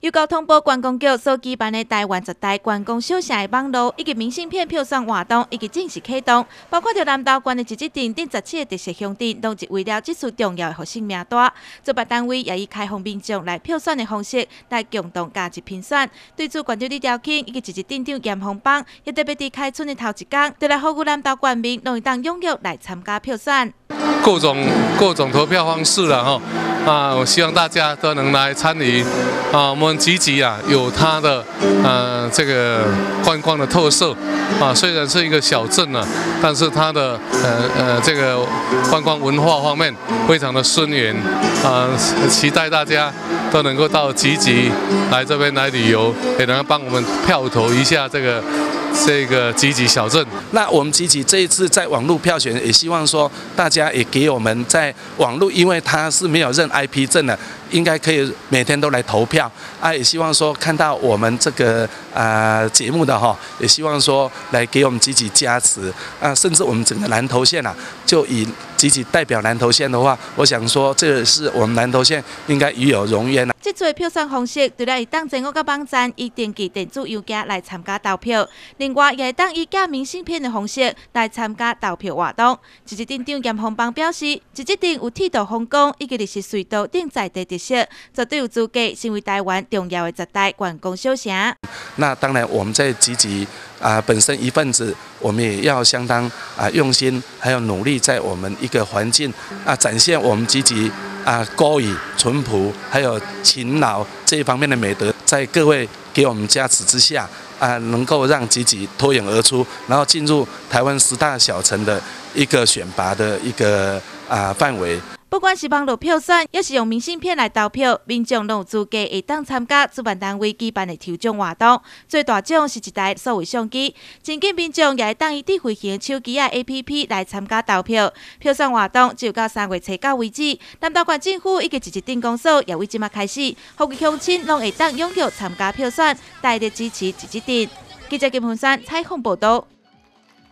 由交通部观光局所举办的台湾10大观光小城的网络以及明信片票选活动已经正式启动，包括着南投县的一级镇等17个特色乡镇，拢是为了这次重要的复兴名单。主办单位也以开放民众来票选的方式来共同加入评选。对此，县长李兆庆以及一级镇长严宏邦也特别伫开春的头一天，就来呼吁南投县民拢会当踊跃来参加票选。 各种投票方式了哈。我希望大家都能来参与我们集集有它的这个观光的特色虽然是一个小镇但是它的这个观光文化方面非常的深远期待大家都能够到集集来这边来旅游，也能帮我们票投一下这个集集小镇。 那我们集集这一次在网络票选，也希望说大家也给我们在网络，因为它是没有认 IP 证的，应该可以每天都来投票也希望说看到我们这个节目的也希望说来给我们集集加持甚至我们整个南投县就以集集代表南投县的话，我想说这是我们南投县应该与有荣焉这次的票选方式，除了会当前我个网站以登记电子邮件来参加投票，另外也会当以寄明信片的方式来参加投票活动。一级镇长严宏邦表示，一级镇有铁道风光以及历史隧道等在地特色，绝对有资格成为台湾重要的10大观光小城。 那当然，我们在集集本身一份子，我们也要相当用心，还有努力，在我们一个环境展现我们集集高雅、淳朴，还有勤劳这一方面的美德，在各位给我们加持之下能够让集集脱颖而出，然后进入台湾10大小城的一个选拔的一个范围。 不管是网络票选，也是用明信片来投票，民众都有资格会当参加主办单位举办的抽奖活动。最大奖是一台数位相机，真紧民众也会当以智慧型手机APP 来参加投票。票选活动只有到3月初9为止。南投县政府以及一级镇公所也为即马开始，呼吁乡亲拢会当踊跃参加票选，大力支持一级镇。记者金凤山采访报道。